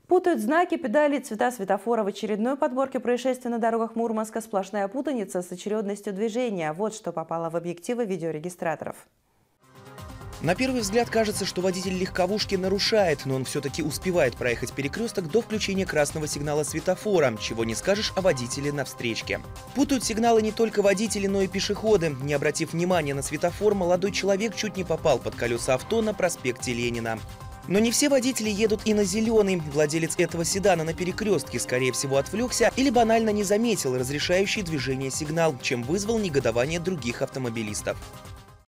Путают знаки, педали, цвета светофора. В очередной подборке происшествий на дорогах Мурманска сплошная путаница с очередностью движения. Вот что попало в объективы видеорегистраторов. На первый взгляд кажется, что водитель легковушки нарушает, но он все-таки успевает проехать перекресток до включения красного сигнала светофора, чего не скажешь о водителе на встречке. Путают сигналы не только водители, но и пешеходы. Не обратив внимания на светофор, молодой человек чуть не попал под колеса авто на проспекте Ленина. Но не все водители едут и на зеленый. Владелец этого седана на перекрестке, скорее всего, отвлекся или банально не заметил разрешающий движение сигнал, чем вызвал негодование других автомобилистов.